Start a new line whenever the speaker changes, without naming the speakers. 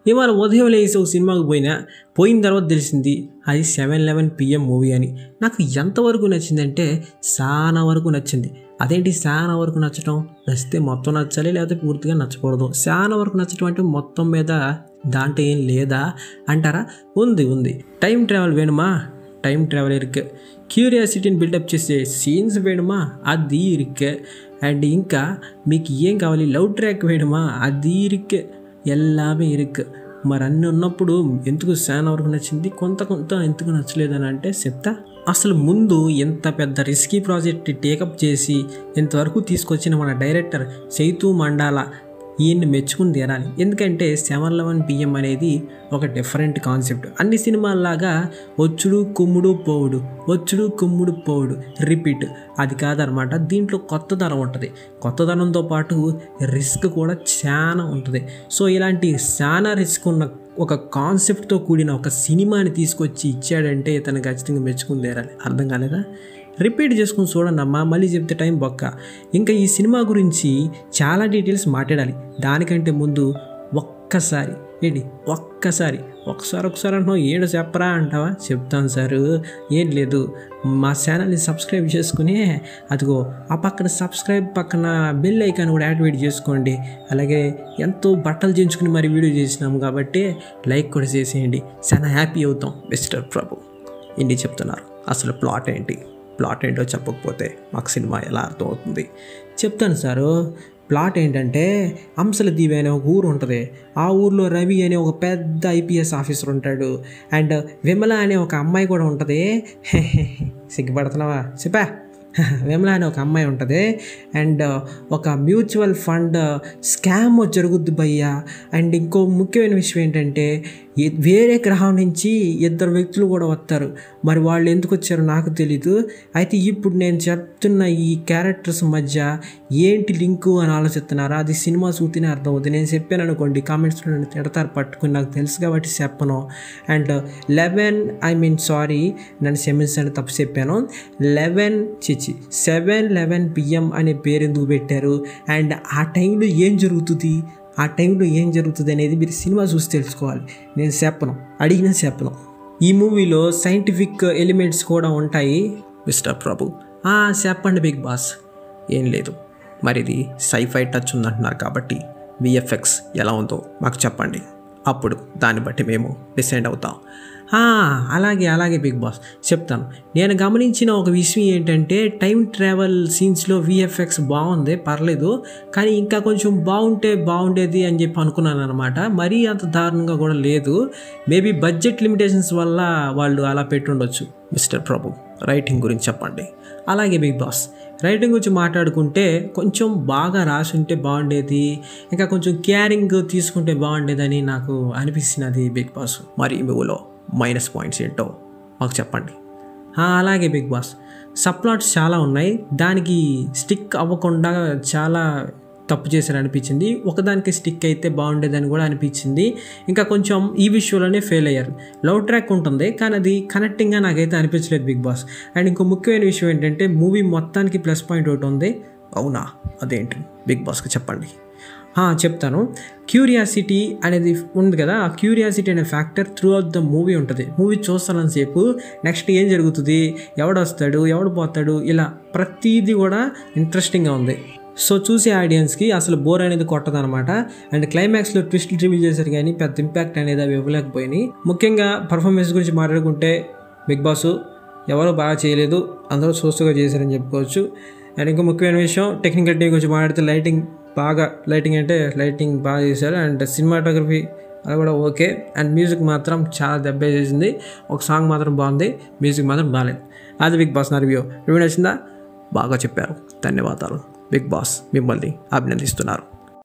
ఇవాళ ఉదయం లేసి ఒక సినిమాకి పోయిన తర్వాత తెలిసింది అది 7:11 PM మూవీ అని. నాకు ఎంతవరకు నచ్చిందంటే చాలా వరకు నచ్చింది. అదేంటి చాలా వరకు నచ్చటం? నచ్చితే మొత్తం నచ్చాలి, లేకపోతే పూర్తిగా నచ్చకూడదు. చాలా వరకు నచ్చటం అంటే మొత్తం మీద దాంట్లో ఏం లేదా అంటారా? ఉంది. టైం ట్రావెల్ వేணுమా? టైం ట్రావెల్ ఇருக்கு. క్యూరియాసిటీని బిల్డప్ చేసే సీన్స్ వేணுమా? అది ఇருக்கு. అండ్ ఇంకా మీకు ఏం కావాలి? లవ్ ట్రాక్ వేணுమా? అది ఇருக்கு. ఎల్లామే ఇருக்கு. మరి అన్నీ ఉన్నప్పుడు ఎందుకు చాలా వరకు నచ్చింది, కొంత ఎందుకు నచ్చలేదని అంటే చెప్తా. అసలు ముందు ఎంత పెద్ద రిస్కీ ప్రాజెక్ట్ టేకప్ చేసి ఇంతవరకు తీసుకొచ్చిన మన డైరెక్టర్ చైతూ మండాలా ఈయన్ని మెచ్చుకుని తీరాలి. ఎందుకంటే 7:11 PM అనేది ఒక డిఫరెంట్ కాన్సెప్ట్. అన్ని సినిమాల్లాగా వచ్చుడు కుమ్ముడు పోవుడు రిపీట్ అది కాదనమాట. దీంట్లో కొత్తదనం ఉంటుంది. కొత్తదనంతో పాటు రిస్క్ కూడా చాలా ఉంటుంది. సో ఇలాంటి చాలా రిస్క్ ఉన్న ఒక కాన్సెప్ట్తో కూడిన ఒక సినిమాని తీసుకొచ్చి ఇచ్చాడంటే ఇతను ఖచ్చితంగా మెచ్చుకుని తీరాలి. అర్థం కాలేదా? రిపీట్ చేసుకుని చూడండి అమ్మా, మళ్ళీ చెప్తే టైం బొక్క. ఇంకా ఈ సినిమా గురించి చాలా డీటెయిల్స్ మాట్లాడాలి. దానికంటే ముందు ఒక్కసారి అంటున్నావు, ఏడు చెప్పరా అంటావా? చెప్తాను సారు. ఏం లేదు, మా ఛానల్ని సబ్స్క్రైబ్ చేసుకుని అదిగో ఆ పక్కన సబ్స్క్రైబ్ పక్కన బెల్ ఐకాన్ కూడా యాక్టివేట్ చేసుకోండి. అలాగే ఎంతో బట్టలు చేయించుకుని మరి వీడియో చేసినాము కాబట్టి లైక్ కూడా చేసేయండి. చాలా హ్యాపీ అవుతాం. మిస్టర్ ప్రభు ఇన్ని చెప్తున్నారు. అసలు ప్లాట్ ఏంటో చెప్పకపోతే మాకు సినిమా ఎలా అర్థమవుతుంది? చెప్తాను సారు. ప్లాట్ ఏంటంటే అంశలదీవి అనే ఒక ఊరు ఉంటుంది. ఆ ఊర్లో రవి అనే ఒక పెద్ద IPS ఆఫీసర్ ఉంటాడు. అండ్ విమల అనే ఒక అమ్మాయి కూడా ఉంటుంది. సిగ్గుపడుతున్నావా? చెప్పా. విమల అనే ఒక అమ్మాయి ఉంటుంది. అండ్ ఒక మ్యూచువల్ ఫండ్ స్కామ్ జరుగుద్ది భయ్యా. అండ్ ఇంకో ముఖ్యమైన విషయం ఏంటంటే వేరే గ్రహం నుంచి 2 వ్యక్తులు కూడా వస్తారు. మరి వాళ్ళు ఎందుకు వచ్చారో నాకు తెలీదు. అయితే ఇప్పుడు నేను చెప్తున్న ఈ క్యారెక్టర్స్ మధ్య ఏంటి లింకు అని ఆలోచిస్తున్నారా? అది సినిమా చూస్తేనే అర్థమవుతుంది. నేను చెప్పాను అనుకోండి, కామెంట్స్లో నన్ను తిడతారు పట్టుకుని, నాకు తెలుసు కాబట్టి చెప్పను. అండ్ 11 నన్ను క్షమించండి, తప్పు చెప్పాను. 7:11 PM అనే పేరు ఎందుకు పెట్టారు? అండ్ ఆ టైంలో ఏం జరుగుతుంది అనేది మీరు సినిమా చూసి తెలుసుకోవాలి. నేను చెప్పను. ఈ మూవీలో సైంటిఫిక్ ఎలిమెంట్స్ కూడా ఉంటాయి. మిస్టర్ ప్రభు చెప్పండి బిగ్ బాస్. ఏం లేదు, మరి ఇది సైఫై టచ్ ఉందంటున్నారు కాబట్టి VFX ఎలా ఉందో మాకు చెప్పండి. అప్పుడు దాన్ని బట్టి మేము డిసైడ్ అవుతాం. అలాగే బిగ్ బాస్ చెప్తాను. నేను గమనించిన ఒక విషయం ఏంటంటే టైం ట్రావెల్ సీన్స్లో VFX బాగుంది, పర్లేదు. కానీ ఇంకా కొంచెం బాగుండేది అని చెప్పి అనుకున్నాను అనమాట. మరీ అంత దారుణంగా కూడా లేదు. మేబీ బడ్జెట్ లిమిటేషన్స్ వల్ల వాళ్ళు అలా పెట్టుండొచ్చు. మిస్టర్ ప్రభు రైటింగ్ గురించి చెప్పండి. అలాగే బిగ్ బాస్ రైటింగ్ గురించి మాట్లాడుకుంటే కొంచెం బాగా రాసి ఉంటే బాగుండేది, ఇంకా కొంచెం కేరింగ్ తీసుకుంటే బాగుండేదని నాకు అనిపిస్తున్నది బిగ్ బాస్. మరి ఈ మూవీలో మైనస్ పాయింట్స్ ఏంటో మాకు చెప్పండి. అలాగే బిగ్ బాస్ సబ్ప్లాట్స్ చాలా ఉన్నాయి. దానికి స్టిక్ అవ్వకుండా చాలా తప్పు చేశారు అనిపించింది. ఒకదానికి స్టిక్ అయితే బాగుండేదని కూడా అనిపించింది. ఇంకా కొంచెం ఈ విషయంలోనే ఫెయిల్ అయ్యారు. లవ్ ట్రాక్ ఉంటుంది కానీ అది కనెక్టింగ్గా నాకైతే అనిపించలేదు బిగ్ బాస్. అండ్ ఇంకో ముఖ్యమైన విషయం ఏంటంటే మూవీ మొత్తానికి ప్లస్ పాయింట్ ఒకటి ఉంది. అవునా? అదేంటి బిగ్ బాస్కి చెప్పండి. చెప్తాను. క్యూరియాసిటీ అనేది ఉంది కదా, ఆ క్యూరియాసిటీ అనే factor throughout the movie ఉంటుంది. మూవీ చూస్తానంతసేపు నెక్స్ట్ ఏం జరుగుతుంది, ఎవడు వస్తాడు, ఎవడు పోతాడు, ఇలా ప్రతిదీ కూడా ఇంట్రెస్టింగ్గా ఉంది. సో చూసే ఆడియన్స్కి అసలు బోర్ అనేది కొట్టదనమాట. అండ్ క్లైమాక్స్లో ట్విస్ట్లు రివీల్ చేశారు కానీ పెద్ద ఇంపాక్ట్ అనేది అవి ఇవ్వలేకపోయినాయి. ముఖ్యంగా పర్ఫార్మెన్స్ గురించి మాట్లాడుకుంటే బిగ్ బాస్ ఎవరు బాగా చేయలేదు, అందరూ సోసుగా చేశారని చెప్పుకోవచ్చు. అండ్ ఇంకో ముఖ్యమైన విషయం టెక్నికల్ టీం గురించి మాట్లాడితే లైటింగ్ బాగా చేశారు. అండ్ సినిమాటోగ్రఫీ అది కూడా ఓకే. అండ్ మ్యూజిక్ మాత్రం చాలా దెబ్బ చేసింది. ఒక సాంగ్ మాత్రం బాగుంది, మ్యూజిక్ మాత్రం బాగాలేదు. అది బిగ్ బాస్ నా రివ్యూ నచ్చిందా? బాగా చెప్పారు, ధన్యవాదాలు. బిగ్ బాస్ మిమ్మల్ని అభినందిస్తున్నారు.